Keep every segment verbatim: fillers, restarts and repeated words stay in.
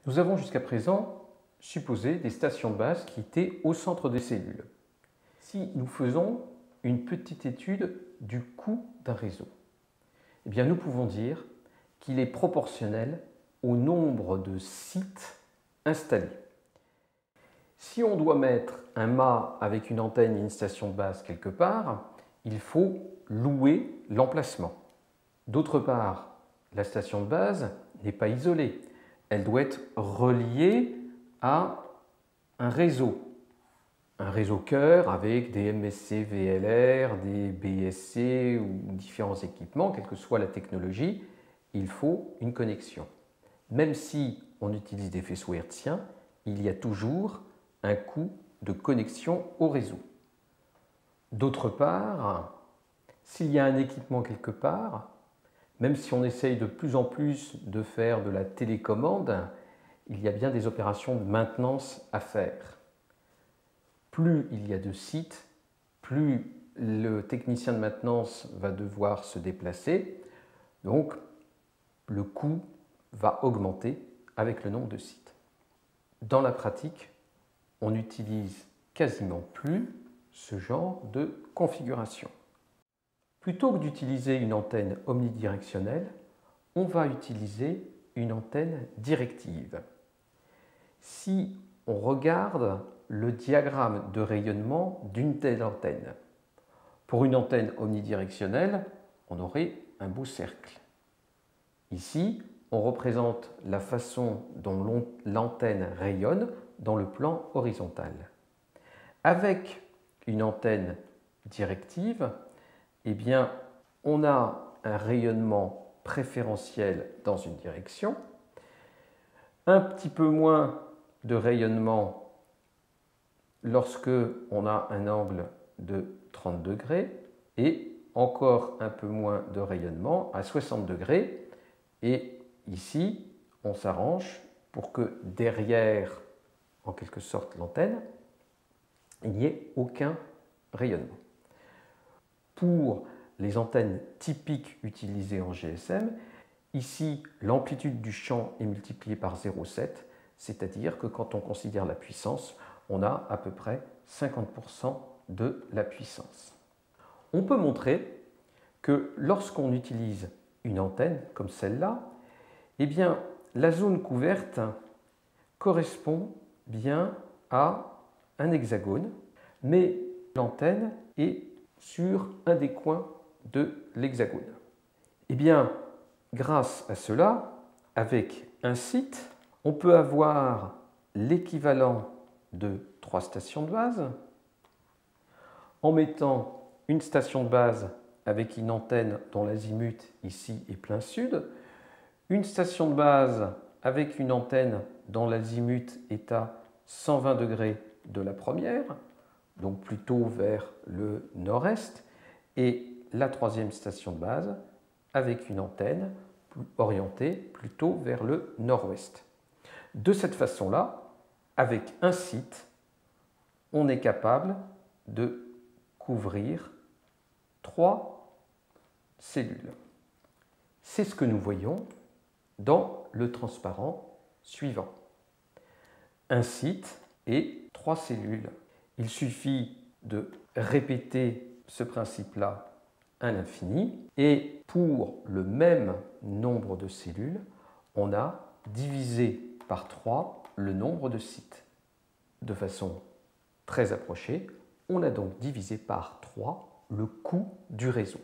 Nous avons jusqu'à présent supposé des stations de base qui étaient au centre des cellules. Si nous faisons une petite étude du coût d'un réseau, eh bien nous pouvons dire qu'il est proportionnel au nombre de sites installés. Si on doit mettre un mât avec une antenne et une station de base quelque part, il faut louer l'emplacement. D'autre part, la station de base n'est pas isolée. Elle doit être reliée à un réseau. Un réseau cœur avec des M S C V L R, des B S C ou différents équipements, quelle que soit la technologie, il faut une connexion. Même si on utilise des faisceaux hertziens, il y a toujours un coût de connexion au réseau. D'autre part, s'il y a un équipement quelque part, même si on essaye de plus en plus de faire de la télécommande, il y a bien des opérations de maintenance à faire. Plus il y a de sites, plus le technicien de maintenance va devoir se déplacer, donc le coût va augmenter avec le nombre de sites. Dans la pratique, on n'utilise quasiment plus ce genre de configuration. Plutôt que d'utiliser une antenne omnidirectionnelle, on va utiliser une antenne directive. Si on regarde le diagramme de rayonnement d'une telle antenne, pour une antenne omnidirectionnelle, on aurait un beau cercle. Ici, on représente la façon dont l'antenne rayonne dans le plan horizontal. Avec une antenne directive, eh bien, on a un rayonnement préférentiel dans une direction, un petit peu moins de rayonnement lorsque on a un angle de trente degrés et encore un peu moins de rayonnement à soixante degrés. Et ici, on s'arrange pour que derrière, en quelque sorte, l'antenne, il n'y ait aucun rayonnement. Pour les antennes typiques utilisées en G S M, ici, l'amplitude du champ est multipliée par zéro virgule sept, c'est-à-dire que quand on considère la puissance, on a à peu près cinquante pour cent de la puissance. On peut montrer que lorsqu'on utilise une antenne comme celle-là, eh bien, la zone couverte correspond bien à un hexagone, mais l'antenne est sur un des coins de l'hexagone. Eh bien, grâce à cela, avec un site, on peut avoir l'équivalent de trois stations de base en mettant une station de base avec une antenne dont l'azimut ici est plein sud, une station de base avec une antenne dont l'azimut est à cent vingt degrés de la première, donc plutôt vers le nord-est, et la troisième station de base avec une antenne orientée plutôt vers le nord-ouest. De cette façon-là, avec un site, on est capable de couvrir trois cellules. C'est ce que nous voyons dans le transparent suivant. Un site et trois cellules. Il suffit de répéter ce principe-là à l'infini et pour le même nombre de cellules, on a divisé par trois le nombre de sites. De façon très approchée, on a donc divisé par trois le coût du réseau.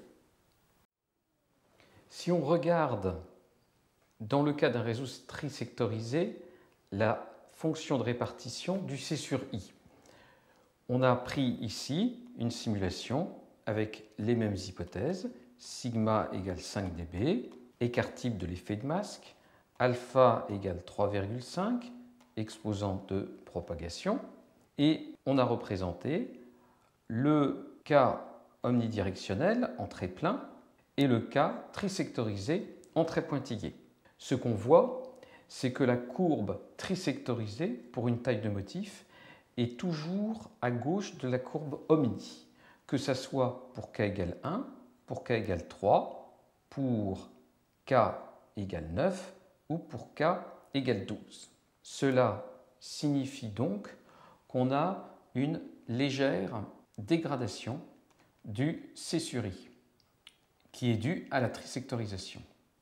Si on regarde dans le cas d'un réseau trisectorisé, la fonction de répartition du C sur I. On a pris ici une simulation avec les mêmes hypothèses, sigma égale cinq D B, écart type de l'effet de masque, alpha égale trois virgule cinq, exposant de propagation, et on a représenté le cas omnidirectionnel en trait plein et le cas trisectorisé en trait pointillé. Ce qu'on voit, c'est que la courbe trisectorisée pour une taille de motif est toujours à gauche de la courbe omni, que ce soit pour k égale un, pour k égale trois, pour k égale neuf ou pour k égale douze. Cela signifie donc qu'on a une légère dégradation du C sur I, qui est due à la trisectorisation.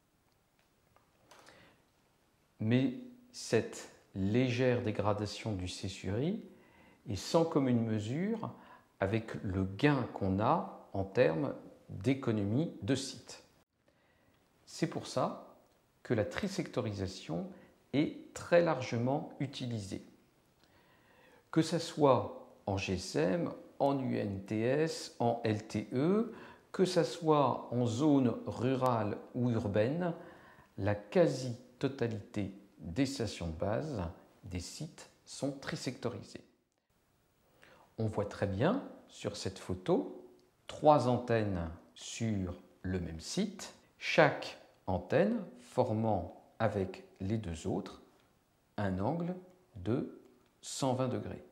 Mais cette légère dégradation du C sur I est sans commune mesure avec le gain qu'on a en termes d'économie de site. C'est pour ça que la trisectorisation est très largement utilisée. Que ce soit en G S M, en U N T S, en L T E, que ce soit en zone rurale ou urbaine, la quasi-totalité des stations de base, des sites, sont trisectorisées. On voit très bien sur cette photo trois antennes sur le même site, chaque antenne formant avec les deux autres un angle de cent vingt degrés.